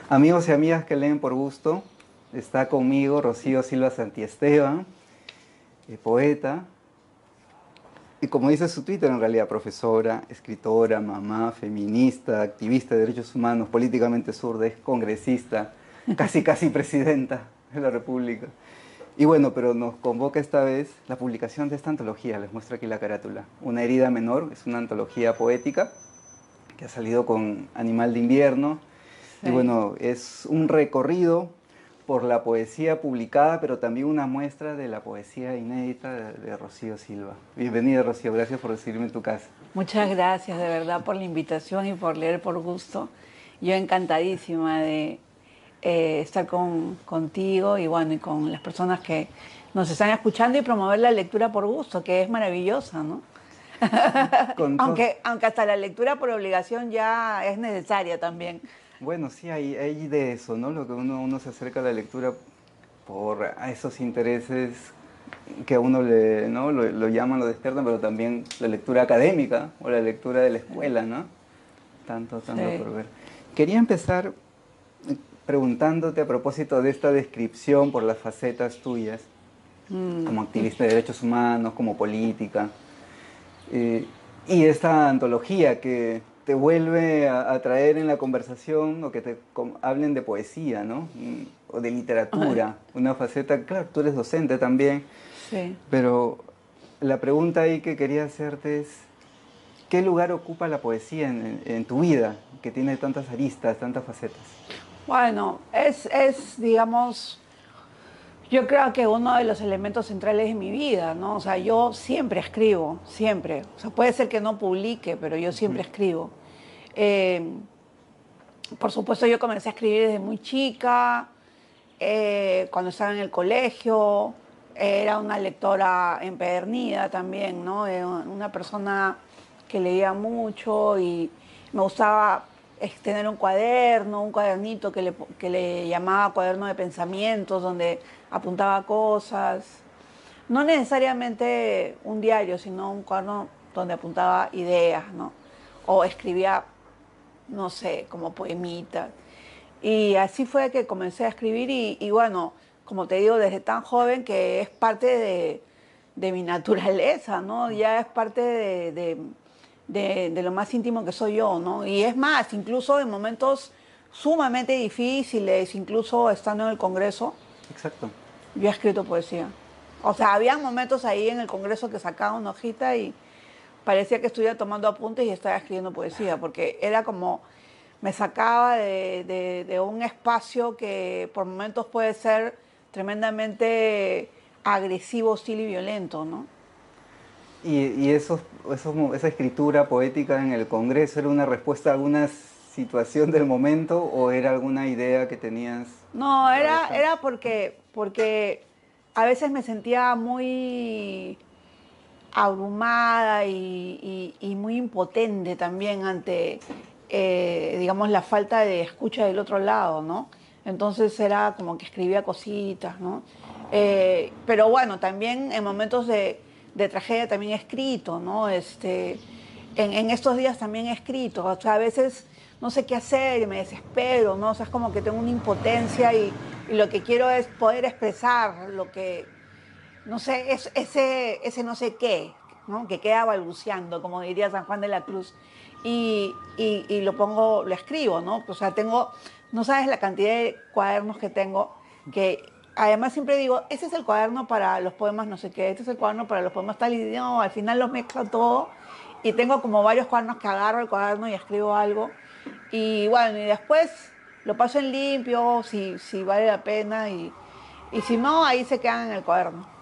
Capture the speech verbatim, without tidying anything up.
Amigos y amigas que leen por gusto, está conmigo Rocío Silva Santiesteban, eh, poeta, y como dice su Twitter, en realidad profesora, escritora, mamá, feminista, activista de derechos humanos, políticamente zurda, es congresista, casi casi presidenta de la República. Y bueno, pero nos convoca esta vez la publicación de esta antología, les muestro aquí la carátula. Una herida menor, es una antología poética que ha salido con Animal de Invierno. Y Sí. bueno, es un recorrido por la poesía publicada, pero también una muestra de la poesía inédita de, de Rocío Silva. Bienvenida, Rocío, gracias por recibirme en tu casa. Muchas gracias de verdad por la invitación y por leer por gusto. Yo encantadísima de eh, estar con, contigo y bueno, y con las personas que nos están escuchando y promover la lectura por gusto, que es maravillosa, ¿no? Con to- Aunque, aunque hasta la lectura por obligación ya es necesaria también. bueno, sí, hay, hay de eso, ¿no? Lo que uno, uno se acerca a la lectura por a esos intereses que a uno le, ¿no? lo, lo llaman, lo despiertan, pero también la lectura académica o la lectura de la escuela, ¿no? Tanto, tanto Sí. por ver. Quería empezar eh, preguntándote a propósito de esta descripción por las facetas tuyas, Mm. como activista de derechos humanos, como política, eh, y esta antología que te vuelve a, a traer en la conversación o que te com- hablen de poesía, ¿no? Mm, o de literatura, una faceta, claro, tú eres docente también, Sí. pero la pregunta ahí que quería hacerte es, ¿qué lugar ocupa la poesía en, en- en tu vida, que tiene tantas aristas, tantas facetas? Bueno, es, es, digamos, yo creo que uno de los elementos centrales de mi vida, ¿no? O sea, yo siempre escribo, siempre. O sea, puede ser que no publique, pero yo siempre Ujú. escribo. Eh, por supuesto, yo comencé a escribir desde muy chica, eh, cuando estaba en el colegio. Era una lectora empedernida también, ¿no? Era una persona que leía mucho y me gustaba eh, tener un cuaderno, un cuadernito que le, que le llamaba cuaderno de pensamientos, donde apuntaba cosas. No necesariamente un diario, sino un cuaderno donde apuntaba ideas, ¿no? O escribía, no sé, como poemitas. Y así fue que comencé a escribir y, y bueno, como te digo, desde tan joven que es parte de, de mi naturaleza, ¿no? Ya es parte de, de, de, de lo más íntimo que soy yo, ¿no? Y es más, incluso en momentos sumamente difíciles, incluso estando en el Congreso, Exacto. yo he escrito poesía. O sea, había momentos ahí en el Congreso que sacaba una hojita y parecía que estuviera tomando apuntes y estaba escribiendo poesía, porque era como, me sacaba de, de, de un espacio que por momentos puede ser tremendamente agresivo, hostil y violento, ¿no? ¿Y, y esos, esos mo- esa escritura poética en el Congreso era una respuesta a alguna situación del momento o era alguna idea que tenías No, en era, cabeza? era porque, porque a veces me sentía muy abrumada y, y- y muy impotente también ante, eh, digamos, la falta de escucha del otro lado, ¿no? Entonces era como que escribía cositas, ¿no? Eh, pero bueno, también en momentos de, de tragedia también he escrito, ¿no? Este, en, en estos días también he escrito, o sea, a veces no sé qué hacer y me desespero, ¿no? O sea, es como que tengo una impotencia y, y lo que quiero es poder expresar lo que, no sé, es, ese, ese no sé qué, ¿no? Que queda balbuceando, como diría San Juan de la Cruz. Y, y, y lo pongo, lo escribo, ¿no? O sea, tengo, no sabes la cantidad de cuadernos que tengo, que además siempre digo, ese es el cuaderno para los poemas no sé qué, este es el cuaderno para los poemas tal, y no, al final los mezclo todo y tengo como varios cuadernos que agarro el cuaderno y escribo algo. Y bueno, y después lo paso en limpio, si, si vale la pena, y, y si no, ahí se quedan en el cuaderno.